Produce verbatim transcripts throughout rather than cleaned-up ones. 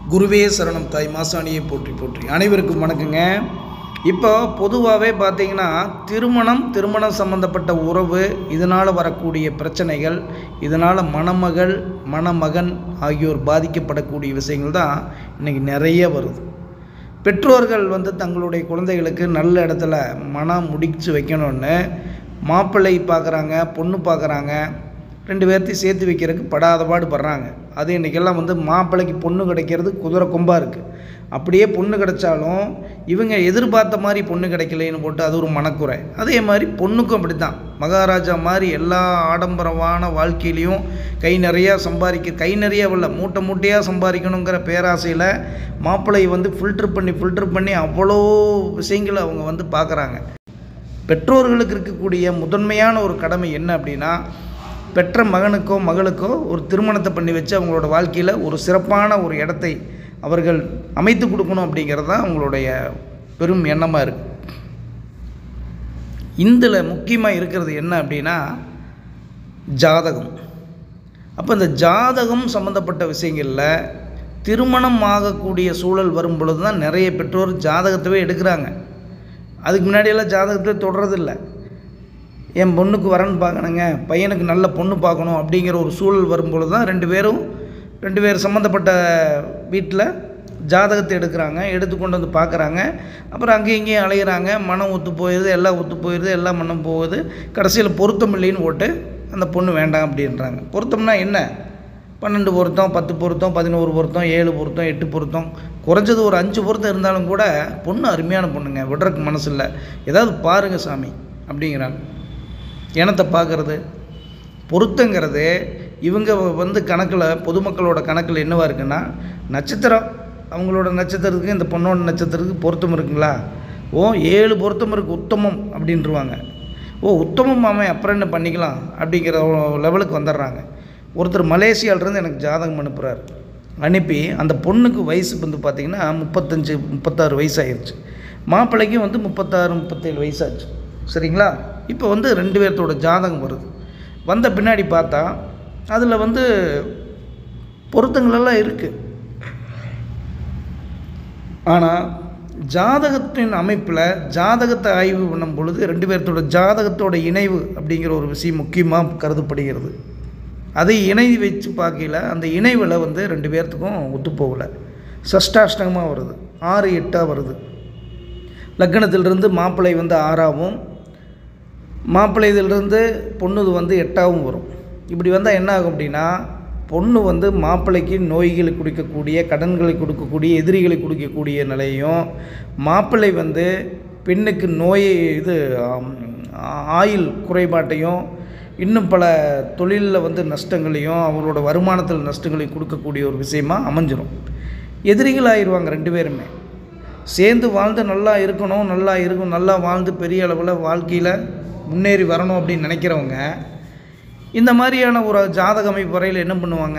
குருவே சரணம் தாய் மாசாணியை போற்றி போற்றி. அனைவருக்கும் வணக்கங்க. இப்போ பொதுவாகவே பார்த்தீங்கன்னா திருமணம் திருமணம் சம்பந்தப்பட்ட உறவு, இதனால் வரக்கூடிய பிரச்சனைகள், இதனால் மணமகள் மணமகன் ஆகியோர் பாதிக்கப்படக்கூடிய விஷயங்கள் தான் இன்றைக்கி நிறைய வருது. பெற்றோர்கள் வந்து தங்களுடைய குழந்தைகளுக்கு நல்ல இடத்துல மனம் முடிச்சு வைக்கணும்னு மாப்பிள்ளை பார்க்குறாங்க, பொண்ணு பார்க்குறாங்க, ரெண்டு பேர்த்தையும் சேர்த்து வைக்கிறதுக்கு படாத பாடு படுறாங்க. அது இன்றைக்கெல்லாம் வந்து மாப்பிள்ளைக்கு பொண்ணு கிடைக்கிறது குதிரை கொம்பாக இருக்குது. அப்படியே பொண்ணு கிடைச்சாலும் இவங்க எதிர்பார்த்த மாதிரி பொண்ணு கிடைக்கலைன்னு போட்டு அது ஒரு மனக்குறை. அதே மாதிரி பொண்ணுக்கும் அப்படி தான். மகாராஜா மாதிரி எல்லா ஆடம்பரமான வாழ்க்கையிலையும் கை நிறையா சம்பாதிக்க கை நிறையவில்லை மூட்டை மூட்டையாக சம்பாதிக்கணுங்கிற பேராசையில் மாப்பிள்ளையை வந்து ஃபில்ட்ரு பண்ணி ஃபில்ட்ரு பண்ணி அவ்வளோ விஷயங்களை அவங்க வந்து பார்க்குறாங்க. பெற்றோர்களுக்கு இருக்கக்கூடிய முதன்மையான ஒரு கடமை என்ன அப்படின்னா, பெற்ற மகனுக்கோ மகளுக்கோ ஒரு திருமணத்தை பண்ணி வச்சு அவங்களோட வாழ்க்கையில் ஒரு சிறப்பான ஒரு இடத்தை அவர்கள் அமைத்து கொடுக்கணும் அப்படிங்கிறது தான் அவங்களுடைய பெரும் எண்ணமாக இருக்குது. இதில் முக்கியமாக இருக்கிறது என்ன அப்படின்னா ஜாதகம். அப்போ இந்த ஜாதகம் சம்மந்தப்பட்ட விஷயங்களில் திருமணம் ஆகக்கூடிய சூழல் வரும் பொழுது தான் நிறைய பெற்றோர் ஜாதகத்தவே எடுக்கிறாங்க. அதுக்கு முன்னாடியெல்லாம் ஜாதகத்தை தொடரதில்லை. என் பொண்ணுக்கு வரன்னு பார்க்கணுங்க, பையனுக்கு நல்ல பொண்ணு பார்க்கணும் அப்படிங்கிற ஒரு சூழல் வரும்பொழுது தான் ரெண்டு பேரும் ரெண்டு பேர் சம்மந்தப்பட்ட வீட்டில் ஜாதகத்தை எடுக்கிறாங்க, எடுத்து கொண்டு வந்து பார்க்குறாங்க. அப்புறம் அங்கேயும் இங்கேயும் அலையிறாங்க, மனம் ஒத்து போயிடுது, எல்லாம் ஒத்து போயிடுது, எல்லாம் மனம் போகுது. கடைசியில் பொருத்தம் இல்லைன்னு போட்டு அந்த பொண்ணு வேண்டாம் அப்படின்றாங்க. பொருத்தம்னா என்ன? பன்னெண்டு பொருத்தம், பத்து பொருத்தம், பதினோரு பொருத்தம், ஏழு பொருத்தம், எட்டு பொருத்தம், குறைஞ்சது ஒரு அஞ்சு பொருத்தம் இருந்தாலும் கூட பொண்ணு அருமையான பொண்ணுங்க, விடுறதுக்கு மனசு இல்லை, ஏதாவது பாருங்கள் சாமி அப்படிங்கிறாங்க. இனத்தை பார்க்குறது பொருத்தங்கிறது இவங்க வந்து கணக்கில், பொதுமக்களோட கணக்கில் என்னவாக இருக்குன்னா, நட்சத்திரம் அவங்களோட நட்சத்திரத்துக்கு இந்த பொண்ணோட நட்சத்திரத்துக்கு பொருத்தம் இருக்குங்களா? ஓ ஏழு பொருத்தம் இருக்குது, உத்தமம் அப்படின்ட்டுருவாங்க. ஓ உத்தமம் அவன் அப்புறம் என்ன பண்ணிக்கலாம் அப்படிங்கிற லெவலுக்கு வந்துடுறாங்க. ஒருத்தர் மலேசியாவிலேருந்து எனக்கு ஜாதகம் அனுப்புகிறார். அனுப்பி அந்த பொண்ணுக்கு வயசு வந்து பார்த்திங்கன்னா முப்பத்தஞ்சு முப்பத்தாறு வயசாகிடுச்சு, மாப்பிள்ளைக்கும் வந்து முப்பத்தாறு முப்பத்தேழு வயசாச்சு. சரிங்களா? இப்போ வந்து ரெண்டு பேர்த்தோட ஜாதகம் வருது. வந்த பின்னாடி பார்த்தா அதில் வந்து பொருத்தங்களெல்லாம் இருக்குது. ஆனால் ஜாதகத்தின் அமைப்பில் ஜாதகத்தை ஆய்வு பண்ணும் பொழுது ரெண்டு பேர்த்தோட ஜாதகத்தோட இணைவு அப்படிங்கிற ஒரு விஷயம் முக்கியமாக கருதப்படுகிறது. அதை இணைவு வச்சு பார்க்கல, அந்த இணைவில் வந்து ரெண்டு பேர்த்துக்கும் ஒத்துப்போகலை. சஷ்டாஷ்டகமாக வருது, ஆறு எட்டாக வருது. லக்னத்திலிருந்து மாப்பிள்ளை வந்து ஆறாகவும், மாப்பிள்ளை இதிலிருந்து பொண்ணு வந்து எட்டாகவும் வரும். இப்படி வந்தால் என்ன ஆகும் அப்படின்னா, பொண்ணு வந்து மாப்பிள்ளைக்கு நோய்களை கொடுக்கக்கூடிய, கடன்களை கொடுக்கக்கூடிய, எதிரிகளை கொடுக்கக்கூடிய நிலையும், மாப்பிள்ளை வந்து பெண்ணுக்கு நோயை இது ஆயுள் குறைபாட்டையும், இன்னும் பல தொழிலில் வந்து நஷ்டங்களையும், அவங்களோட வருமானத்தில் நஷ்டங்களையும் கொடுக்கக்கூடிய ஒரு விஷயமாக அமைஞ்சிடும். எதிரிகள் ஆயிடுவாங்க ரெண்டு பேருமே. சேர்ந்து வாழ்ந்து நல்லா இருக்கணும், நல்லா இருக்கும், நல்லா வாழ்ந்து பெரிய அளவில் வாழ்க்கையில் முன்னேறி வரணும் அப்படின்னு நினைக்கிறவங்க இந்த மாதிரியான ஒரு ஜாதக அமைப்பு வரையில் என்ன பண்ணுவாங்க,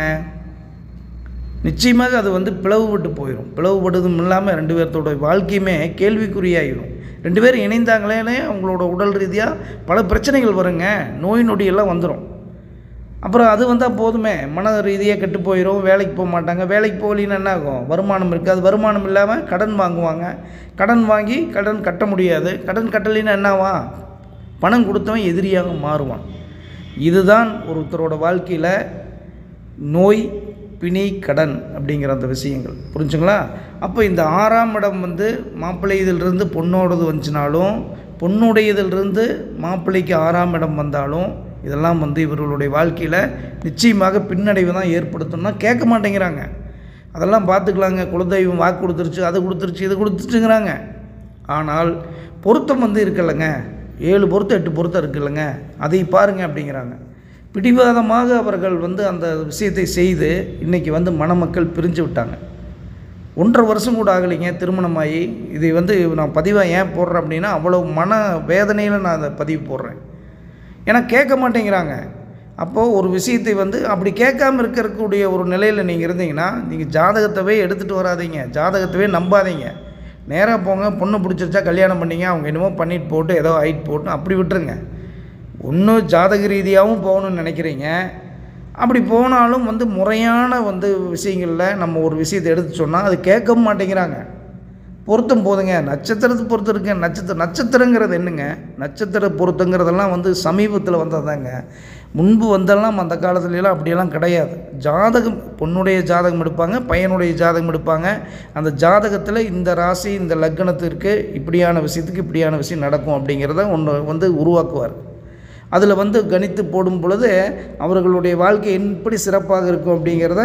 நிச்சயமாக அது வந்து பிளவுபட்டு போயிடும். பிளவுபடுதும் இல்லாமல் ரெண்டு பேர்த்தோட வாழ்க்கையுமே கேள்விக்குறியாகிடும். ரெண்டு பேரும் இணைந்தாங்களே அவங்களோட உடல் ரீதியாக பல பிரச்சனைகள் வருங்க, நோய் நொடியெல்லாம் வந்துடும். அப்புறம் அது வந்தால் போதுமே, மன ரீதியாக கெட்டு போயிடும், வேலைக்கு போக மாட்டாங்க. வேலைக்கு போகலின்னு என்ன ஆகும், வருமானம் இருக்காது, வருமானம் இல்லாமல் கடன் வாங்குவாங்க, கடன் வாங்கி கடன் கட்ட முடியாது, கடன் கட்டலின்னா என்னவா, பணம் கொடுத்தவன் எதிரியாக மாறுவான். இதுதான் ஒருத்தரோட வாழ்க்கையில் நோய், பிணி, கடன் அப்படிங்கிற அந்த விஷயங்கள், புரிஞ்சுங்களா? அப்போ இந்த ஆறாம் இடம் வந்து மாப்பிள்ளை இதிலிருந்து பொண்ணோடது வந்துச்சுனாலும், பொண்ணுடைய இதிலிருந்து மாப்பிள்ளைக்கு ஆறாம் இடம் வந்தாலும், இதெல்லாம் வந்து இவர்களுடைய வாழ்க்கையில் நிச்சயமாக பின்னடைவு தான் ஏற்படுத்தணும்னா கேட்க மாட்டேங்கிறாங்க. அதெல்லாம் பார்த்துக்கலாங்க, குலதெய்வம் வாக்கு கொடுத்துருச்சு, அது கொடுத்துருச்சு, இது கொடுத்துச்சுங்கிறாங்க. ஆனால் பொருத்தம் வந்து இருக்கலைங்க, ஏழு பொருத்தம் எட்டு பொருத்தம் இருக்குல்லங்க, அதை பாருங்கள் அப்படிங்கிறாங்க. பிடிவாதமாக அவர்கள் வந்து அந்த விஷயத்தை செய்து இன்றைக்கி வந்து மணமக்கள் பிரிஞ்சு விட்டாங்க. ஒன்றரை வருஷம் கூட ஆகலைங்க திருமணமாகி. இதை வந்து நான் பதிவாக ஏன் போடுறேன் அப்படின்னா, அவ்வளோ மன வேதனையில் நான் அதை பதிவு போடுறேன். ஏன்னா கேட்க மாட்டேங்கிறாங்க. அப்போது ஒரு விஷயத்தை வந்து அப்படி கேட்காமல் இருக்கக்கூடிய ஒரு நிலையில் நீங்கள் இருந்தீங்கன்னா, நீங்கள் ஜாதகத்தவே எடுத்துகிட்டு வராதீங்க, ஜாதகத்தவே நம்பாதீங்க. நேராக போங்க, பொண்ணு பிடிச்சிருச்சா கல்யாணம் பண்ணிங்க, அவங்க என்னமோ பண்ணிட்டு போட்டு ஏதோ ஆகிட்டு போட்டு அப்படி விட்டுருங்க. ஒன்றும் ஜாதக ரீதியாகவும் போகணும்னு நினைக்கிறீங்க, அப்படி போனாலும் வந்து முறையான வந்து விஷயங்களில் நம்ம ஒரு விஷயத்தை எடுத்து சொன்னால் அது கேட்கவும் மாட்டேங்கிறாங்க. பொருத்தம் போதுங்க, நட்சத்திரத்தை பொறுத்து இருக்க நட்சத்திரம் நட்சத்திரங்கிறது என்னங்க, நட்சத்திர பொருத்தங்கிறதெல்லாம் வந்து சமீபத்தில் வந்ததாங்க. முன்பு வந்தெல்லாம் அந்த காலத்துலலாம் அப்படியெல்லாம் கிடையாது. ஜாதகம், பொண்ணுடைய ஜாதகம் எடுப்பாங்க, பையனுடைய ஜாதகம் எடுப்பாங்க. அந்த ஜாதகத்தில் இந்த ராசி இந்த லக்னத்திற்கு இப்படியான விஷயத்துக்கு இப்படியான விஷயம் நடக்கும் அப்படிங்கிறத ஒன்று வந்து உருவாக்குவார். அதில் வந்து கணித்து போடும் பொழுது அவர்களுடைய வாழ்க்கை எப்படி சிறப்பாக இருக்கும் அப்படிங்கிறத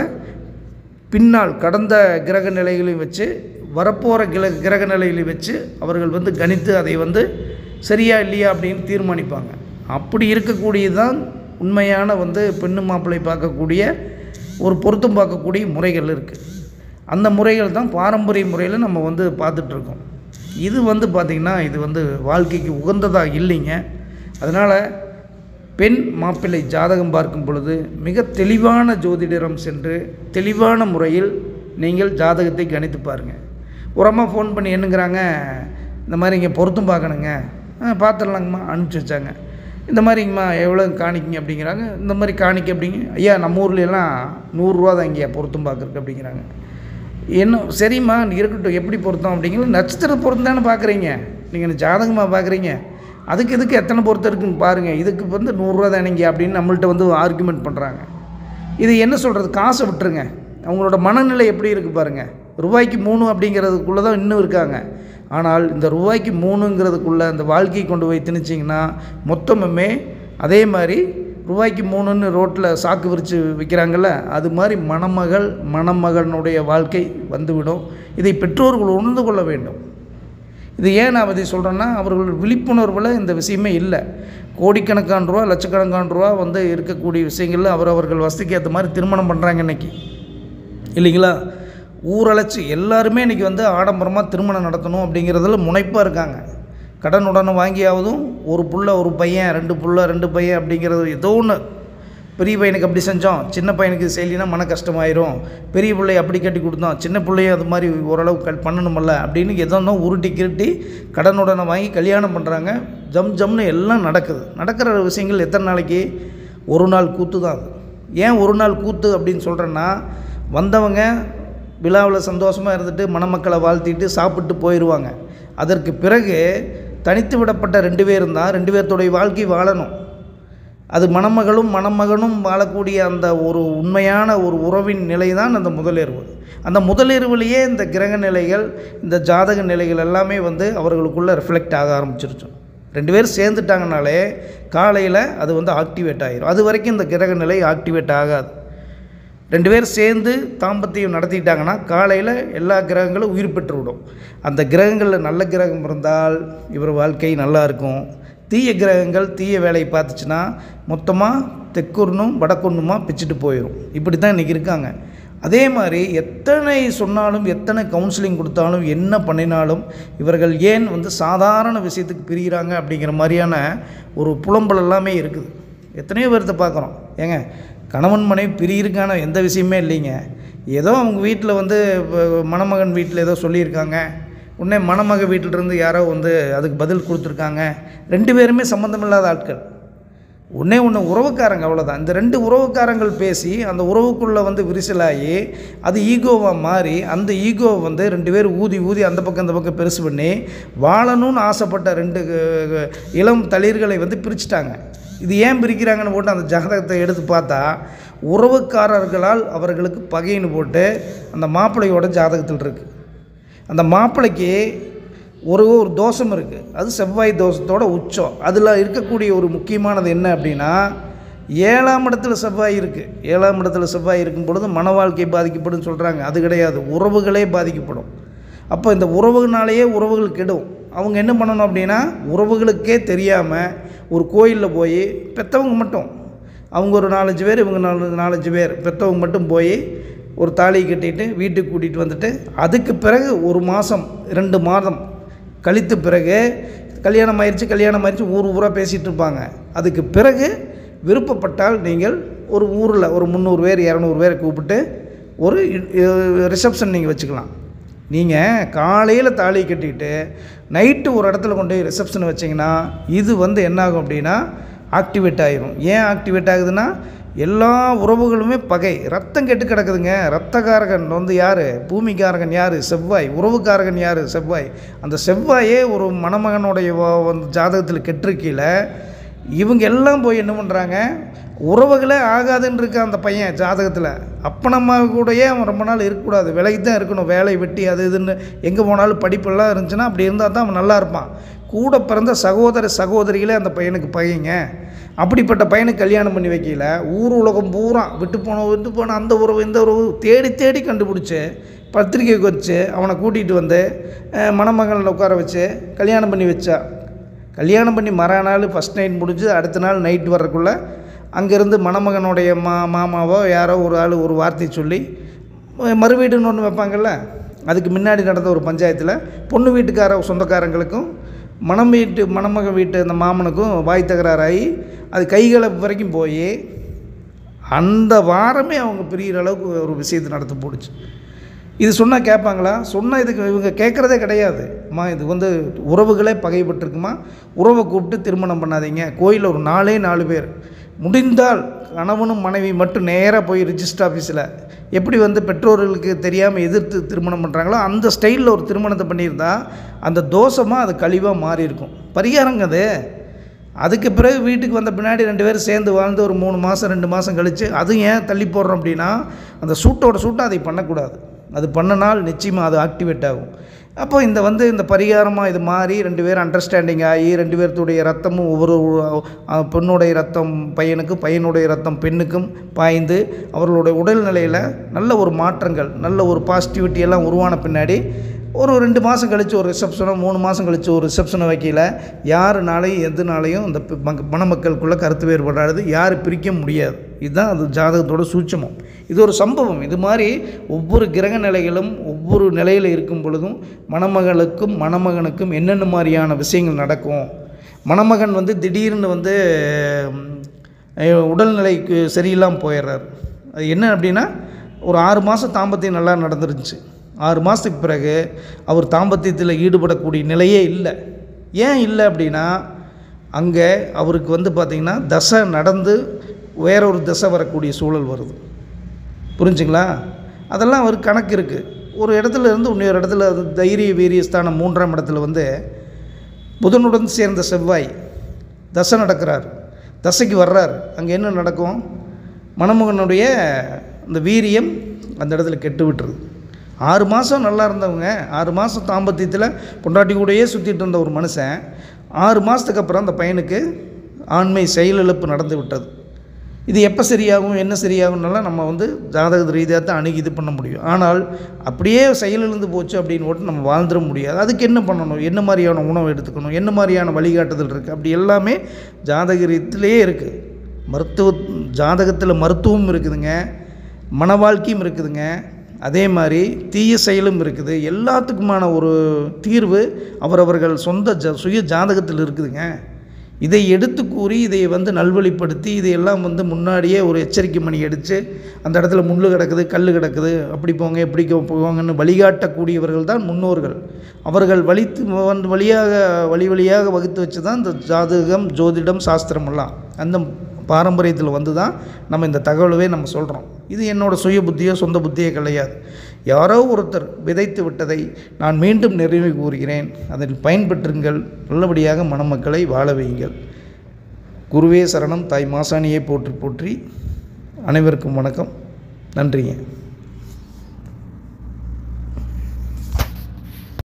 பின்னால் கடந்த கிரக நிலைகளையும் வச்சு வரப்போகிற கிர கிரக நிலைகளை வச்சு அவர்கள் வந்து கணித்து அதை வந்து சரியா இல்லையா அப்படின்னு தீர்மானிப்பாங்க. அப்படி இருக்கக்கூடியது தான் உண்மையான வந்து பெண்ணு மாப்பிள்ளை பார்க்கக்கூடிய ஒரு பொருத்தம் பார்க்கக்கூடிய முறைகள் இருக்குது. அந்த முறைகள் தான் பாரம்பரிய முறையில் நம்ம வந்து பார்த்துட்ருக்கோம். இது வந்து பார்த்திங்கன்னா இது வந்து வாழ்க்கைக்கு உகந்ததாக இல்லைங்க. அதனால் பெண் மாப்பிள்ளை ஜாதகம் பார்க்கும் பொழுது மிக தெளிவான ஜோதிடரம் சென்று தெளிவான முறையில் நீங்கள் ஜாதகத்தை கணித்து பாருங்கள். ஒரு அம்மா ஃபோன் பண்ணி என்னங்கிறாங்க, இந்த மாதிரி இங்கே பொருத்தம் பார்க்கணுங்க, பார்த்துடலாங்கம்மா அனுப்பிச்சி வச்சாங்க. இந்த மாதிரிங்கம்மா எவ்வளோ காணிக்கிங்க அப்படிங்கிறாங்க. இந்த மாதிரி காணிக்க அப்படிங்க, ஐயா நம்ம ஊர்லெலாம் நூறுரூவா தான் இங்கேயா பொருத்தம் பார்க்குறக்கு அப்படிங்கிறாங்க. என்ன சரிம்மா இருக்கட்டும், எப்படி பொருத்தம் அப்படிங்கிற நட்சத்திர பொருத்தம் தானே பார்க்குறீங்க, நீங்கள் ஜாதகமாக பார்க்குறீங்க, அதுக்கு இதுக்கு எத்தனை பொருத்தம் இருக்குன்னு பாருங்கள், இதுக்கு வந்து நூறுரூவா தானேங்க அப்படின்னு நம்மள்ட்ட வந்து ஆர்குமெண்ட் பண்ணுறாங்க. இது என்ன சொல்கிறது, காசை விட்டுருங்க. அவங்களோட மனநிலை எப்படி இருக்குது பாருங்கள். ரூபாய்க்கு மூணு அப்படிங்கிறதுக்குள்ளே தான் இன்னும் இருக்காங்க. ஆனால் இந்த ரூபாய்க்கு மூணுங்கிறதுக்குள்ளே அந்த வாழ்க்கையை கொண்டு போய் திணிச்சிங்கன்னா மொத்தமுமே அதே மாதிரி ரூபாய்க்கு மூணுன்னு ரோட்டில் சாக்கு விரித்து விற்கிறாங்கள்ல, அது மாதிரி மணமகள் மணமகனுடைய வாழ்க்கை வந்துவிடும். இதை பெற்றோர்கள் உணர்ந்து கொள்ள வேண்டும். இது ஏன் நான் இதை சொல்கிறேன்னா, அவர்கள் விழிப்புணர்வில் இந்த விஷயமே இல்லை. கோடிக்கணக்கான ரூபா லட்சக்கணக்கான ரூபா வந்து இருக்கக்கூடிய விஷயங்களில் அவரவர்கள் வசதிக்கு ஏற்ற மாதிரி திருமணம் பண்ணுறாங்க இன்றைக்கி, இல்லைங்களா? ஊரழைச்சி எல்லாருமே இன்றைக்கி வந்து ஆடம்பரமாக திருமணம் நடத்தணும் அப்படிங்கிறதுல முனைப்பாக இருக்காங்க. கடன் உடனே வாங்கியாவதும் ஒரு புள்ள ஒரு பையன், ரெண்டு புள்ள ரெண்டு பையன் அப்படிங்கிறது ஏதோ ஒன்று. பெரிய பையனுக்கு அப்படி செஞ்சோம், சின்ன பையனுக்கு செய்யலினா மன கஷ்டமாயிரும், பெரிய பிள்ளையை அப்படி கட்டி கொடுத்தோம், சின்ன பிள்ளையும் அது மாதிரி ஓரளவு க பண்ணணுமல்ல அப்படின்னு எதோ ஒன்றும் உருட்டி கிருட்டி கடனுடனே வாங்கி கல்யாணம் பண்ணுறாங்க. ஜம் ஜம்னு எல்லாம் நடக்குது. நடக்கிற விஷயங்கள் எத்தனை நாளைக்கு? ஒரு நாள் கூத்து தான் அது. ஏன் ஒரு நாள் கூத்து அப்படின்னு சொல்கிறேன்னா, வந்தவங்க விழாவில் சந்தோஷமாக இருந்துட்டு மணமக்களை வாழ்த்திட்டு சாப்பிட்டு போயிடுவாங்க. அதற்கு பிறகு தனித்து விடப்பட்ட ரெண்டு பேரும் தான் ரெண்டு பேர்த்தோடைய வாழ்க்கை வாழணும். அது மணமகளும் மணமகனும் வாழக்கூடிய அந்த ஒரு உண்மையான ஒரு உறவின் நிலை தான் அந்த முதலிரவு. அந்த முதலிரவுலேயே இந்த கிரக நிலைகள் இந்த ஜாதக நிலைகள் எல்லாமே வந்து அவர்களுக்குள்ளே ரிஃப்ளெக்ட் ஆக ஆரம்பிச்சிருச்சு. ரெண்டு பேரும் சேர்ந்துட்டாங்கனாலே காலையில் அது வந்து ஆக்டிவேட் ஆகிரும். அது வரைக்கும் இந்த கிரக நிலை ஆக்டிவேட் ஆகாது. ரெண்டு பேரும் சேர்ந்து தாம்பத்தியம் நடத்திட்டாங்கன்னா காலையில் எல்லா கிரகங்களும் உயிர் பெற்று விடும். அந்த கிரகங்களில் நல்ல கிரகம் இருந்தால் இவர் வாழ்க்கை நல்லா இருக்கும். தீய கிரகங்கள் தீய வேலையை பார்த்துச்சுன்னா மொத்தமாக தெற்கொன்னும் வடக்கொன்னுமா பிச்சுட்டு போயிடும். இப்படி தான் இன்றைக்கி இருக்காங்க. அதே மாதிரி எத்தனை சொன்னாலும் எத்தனை கவுன்சிலிங் கொடுத்தாலும் என்ன பண்ணினாலும் இவர்கள் ஏன் வந்து சாதாரண விஷயத்துக்கு பிரிகிறாங்க அப்படிங்கிற மாதிரியான ஒரு புலம்பல் எல்லாமே இருக்குது. எத்தனையோ பேர்த்த பார்க்குறோம். ஏங்க கணவன் மனைவி பிரியிருக்கான எந்த விஷயமே இல்லைங்க. ஏதோ அவங்க வீட்டில் வந்து மணமகன் வீட்டில் ஏதோ சொல்லியிருக்காங்க, உடனே மணமக வீட்டிலிருந்து யாரோ வந்து அதுக்கு பதில் கொடுத்துருக்காங்க. ரெண்டு பேருமே சம்மந்தமில்லாத ஆட்கள், ஒன்றே ஒன்று உறவுக்காரங்க, அவ்வளோதான். இந்த ரெண்டு உறவுக்காரங்கள் பேசி அந்த உறவுக்குள்ளே வந்து விரிசலாகி அது ஈகோவாக மாறி அந்த ஈகோவை வந்து ரெண்டு பேர் ஊதி ஊதி அந்த பக்கம் இந்த பக்கம் பெருசு பண்ணி வாழணும்னு ஆசைப்பட்ட ரெண்டு இளம் தளிர்களை வந்து பிரிச்சுட்டாங்க. இது ஏன் பிரிக்கிறாங்கன்னு போட்டு அந்த ஜாதகத்தை எடுத்து பார்த்தா உறவுக்காரர்களால் அவர்களுக்கு பகைன்னு போட்டு அந்த மாப்பிள்ளையோட ஜாதகத்தில் இருக்குது. அந்த மாப்பிள்ளைக்கு ஒரு ஒரு தோஷம் இருக்குது, அது செவ்வாய் தோஷத்தோட உச்சம். அதில் இருக்கக்கூடிய ஒரு முக்கியமானது என்ன அப்படின்னா, ஏழாம் இடத்துல செவ்வாய் இருக்குது. ஏழாம் இடத்துல செவ்வாய் இருக்கும் பொழுது மன வாழ்க்கை பாதிக்கப்படும் சொல்கிறாங்க. அது கிடையாது, உறவுகளே பாதிக்கப்படும். அப்போ இந்த உறவுனாலேயே உறவுகள் கெடும். அவங்க என்ன பண்ணணும் அப்படின்னா, உறவுகளுக்கே தெரியாமல் ஒரு கோயிலில் போய் பெற்றவங்க மட்டும், அவங்க ஒரு நாலஞ்சு பேர் இவங்க நாலு நாலஞ்சு பேர் பெற்றவங்க மட்டும் போய் ஒரு தாலியை கட்டிட்டு வீட்டுக்கு கூட்டிகிட்டு வந்துட்டு அதுக்கு பிறகு ஒரு மாதம் ரெண்டு மாதம் கழித்த பிறகு கல்யாணம் ஆயிடுச்சு கல்யாணம் ஆயிடுச்சு ஊர் ஊராக பேசிகிட்டு இருப்பாங்க. அதுக்கு பிறகு விருப்பப்பட்டால் நீங்கள் ஒரு ஊரில் ஒரு முந்நூறு பேர் இரநூறு பேரை கூப்பிட்டு ஒரு ரிசப்ஷன் நீங்கள் வச்சுக்கலாம். நீங்கள் காலையில் தாலி கட்டிக்கிட்டு நைட்டு ஒரு இடத்துல கொண்டு போய் ரிசப்ஷன் வச்சிங்கன்னா இது வந்து என்னாகும் அப்படின்னா ஆக்டிவேட் ஆகிரும். ஏன் ஆக்டிவேட் ஆகுதுன்னா, எல்லா உறவுகளுமே பகை, ரத்தம் கெட்டு கிடக்குதுங்க. ரத்தக்காரகன் வந்து யார்? பூமிக்காரகன் யார்? செவ்வாய். உறவுக்காரகன் யார்? செவ்வாய். அந்த செவ்வாயே ஒரு மணமகனுடைய வந்து ஜாதகத்தில் கெட்டிருக்கையில் இவங்க எல்லாம் போய் என்ன பண்ணுறாங்க, உறவுகளே ஆகாதுன்னு இருக்க அந்த பையன் ஜாதகத்தில். அப்பனம்மா கூடயே அவன் ரொம்ப நாள் இருக்கக்கூடாது, விலைக்கு தான் இருக்கணும், வேலை வெட்டி அது இதுன்னு எங்கே போனாலும் படிப்பெல்லாம் இருந்துச்சுன்னா அப்படி இருந்தால் தான் அவன் நல்லா இருப்பான். கூட பிறந்த சகோதர சகோதரிகளே அந்த பையனுக்கு பையங்க. அப்படிப்பட்ட பையனுக்கு கல்யாணம் பண்ணி வைக்கல. ஊர் உலகம் பூரா விட்டு போன விட்டு போன அந்த உறவு இந்த உறவு தேடி தேடி கண்டுபிடிச்சி பத்திரிக்கைக்கு வச்சு அவனை கூட்டிகிட்டு வந்து மணமகளில் உட்கார வச்சு கல்யாணம் பண்ணி வச்சா. கல்யாணம் பண்ணி மறுநாள் ஃபஸ்ட் நைட் முடிஞ்சு அடுத்த நாள் நைட் வர்றதுக்குள்ளே அங்கேருந்து மணமகனுடைய மா மாமாவோ யாரோ ஒரு ஆள் ஒரு வார்த்தை சொல்லி மறு வீடுன்னு ஒன்று வைப்பாங்கள்ல, அதுக்கு முன்னாடி நடந்த ஒரு பஞ்சாயத்தில் பொண்ணு வீட்டுக்கார சொந்தக்காரங்களுக்கும் மணம் வீட்டு மணமக வீட்டு அந்த மாமனுக்கும் வாய் தகராறாகி அது கைகளை வரைக்கும் போய் அந்த வாரமே அவங்க பிரிகிற அளவுக்கு ஒரு விஷயத்தை நடத்த போடுச்சு. இது சொன்னால் கேட்பாங்களா? சொன்னால் இதுக்கு இவங்க கேட்குறதே கிடையாது. அம்மா இது வந்து உறவுகளே பகைப்பட்டிருக்குமா, உறவை கூப்பிட்டு திருமணம் பண்ணாதீங்க. கோயிலில் ஒரு நாலே நாலு பேர் முடிந்தால் கணவனும் மனைவி மட்டும் நேராக போய் ரிஜிஸ்டர் ஆஃபீஸில் எப்படி வந்து பெற்றோர்களுக்கு தெரியாமல் எதிர்த்து திருமணம் பண்ணுறாங்களோ அந்த ஸ்டைலில் ஒரு திருமணத்தை பண்ணியிருந்தால் அந்த தோஷமாக அது கழிவாக மாறி இருக்கும். பரிகாரங்க அது. அதுக்கு பிறகு வீட்டுக்கு வந்த பின்னாடி ரெண்டு பேரும் சேர்ந்து வாழ்ந்து ஒரு மூணு மாதம் ரெண்டு மாதம் கழித்து அதுவும் ஏன் தள்ளி போடுறோம் அப்படின்னா அந்த சூட்டோட சூட்டை அதை பண்ணக்கூடாது. அது பண்ணினால் நிச்சயமாக அது ஆக்டிவேட் ஆகும். அப்போ இந்த வந்து இந்த பரிகாரமாக இது மாதிரி ரெண்டு பேரும் அண்டர்ஸ்டாண்டிங் ஆகி ரெண்டு பேர்த்துடைய ரத்தமும் ஒவ்வொரு பெண்ணுடைய ரத்தம் பையனுக்கும் பையனுடைய ரத்தம் பெண்ணுக்கும் பாய்ந்து அவர்களுடைய உடல்நிலையில் நல்ல ஒரு மாற்றங்கள் நல்ல ஒரு பாசிட்டிவிட்டி எல்லாம் உருவான பின்னாடி ஒரு ரெண்டு மாதம் கழித்து ஒரு ரிசப்ஷனோ மூணு மாதம் கழித்து ஒரு ரிசப்ஷனை வைக்கல யாருனாலையும் எதுனாலையும் இந்த மணமக்களுக்குள்ளே கருத்து வேறுபடாது, யார் பிரிக்க முடியாது. இதுதான் அது ஜாதகத்தோட சூட்சமம். இது ஒரு சம்பவம். இது மாதிரி ஒவ்வொரு கிரக நிலைகளும் ஒவ்வொரு நிலையில் இருக்கும் பொழுதும் மணமகளுக்கும் மணமகனுக்கும் என்னென்ன மாதிரியான விஷயங்கள் நடக்கும். மணமகன் வந்து திடீர்னு வந்து உடல்நிலைக்கு சரியில்லாமல் போயிடுறார். அது என்ன அப்படின்னா ஒரு ஆறு மாதம் தாம்பத்தியம் நல்லா நடந்துருந்துச்சு. ஆறு மாதத்துக்கு பிறகு அவர் தாம்பத்தியத்தில் ஈடுபடக்கூடிய நிலையே இல்லை. ஏன் இல்லை அப்படின்னா அங்கே அவருக்கு வந்து பார்த்திங்கன்னா தசை நடந்து வேற ஒரு தசை வரக்கூடிய சூழல் வருது. புரிஞ்சுங்களா? அதெல்லாம் ஒரு கணக்கு இருக்குது. ஒரு இடத்துல இருந்து இன்னொரு இடத்துல அது தைரிய வீரிய ஸ்தானம் மூன்றாம் இடத்துல வந்து புதனுடன் சேர்ந்த செவ்வாய் தசை நடக்கிறார். தசைக்கு வர்றார். அங்கே என்ன நடக்கும்? மணமகனுடைய இந்த வீரியம் அந்த இடத்துல கெட்டு விட்டுருது. ஆறு மாதம் நல்லா இருந்தவங்க, ஆறு மாதம் தாம்பத்தியத்தில் பொண்டாட்டி கூடயே சுற்றிட்டு இருந்த ஒரு மனுஷன் ஆறு மாதத்துக்கு அப்புறம் அந்த பையனுக்கு ஆண்மை செயலிழப்பு நடந்து விட்டது. இது எப்போ சரியாகும் என்ன சரியாகும்னாலாம் நம்ம வந்து ஜாதக ரீதியாக தான் அணுகி இது பண்ண முடியும். ஆனால் அப்படியே செயலிழந்து போச்சு அப்படின்னு போட்டு நம்ம வாழ்ந்துட முடியாது. அதுக்கு என்ன பண்ணணும், என்ன மாதிரியான உணவு எடுத்துக்கணும், என்ன மாதிரியான வழிகாட்டுதல் இருக்குது, அப்படி எல்லாமே ஜாதக ரீதியிலே இருக்குது. மருத்துவ ஜாதகத்தில் மருத்துவம் இருக்குதுங்க, மன வாழ்க்கையும் இருக்குதுங்க, அதே மாதிரி தீய செயலும் இருக்குது. எல்லாத்துக்குமான ஒரு தீர்வு அவரவர்கள் சொந்த ஜ சுய ஜாதகத்தில் இருக்குதுங்க. இதை எடுத்து கூறி இதை வந்து நல்வழிப்படுத்தி இதையெல்லாம் வந்து முன்னாடியே ஒரு எச்சரிக்கை மணி அடித்து அந்த இடத்துல முள் கிடக்குது கல் கிடக்குது அப்படி போங்க எப்படி போவாங்கன்னு வழிகாட்டக்கூடியவர்கள் தான் முன்னோர்கள். அவர்கள் வலித்து வந்து வழியாக வழி வழியாக வகுத்து வச்சு தான் இந்த ஜாதகம் ஜோதிடம் சாஸ்திரமெல்லாம் அந்த பாரம்பரியத்தில் வந்து தான் நம்ம இந்த தகவலவே நம்ம சொல்கிறோம். இது என்னோடய சுய புத்தியோ சொந்த புத்தியோ கிடையாது. யாரோ ஒருத்தர் விதைத்து விட்டதை நான் மீண்டும் நிறைவு கூறுகிறேன். அதில் பயன்பெற்றுங்கள். நல்லபடியாக மணமக்களை வாழ வையுங்கள். குருவே சரணம். தாய் மாசாணியை போற்றி போற்றி. அனைவருக்கும் வணக்கம். நன்றிங்க.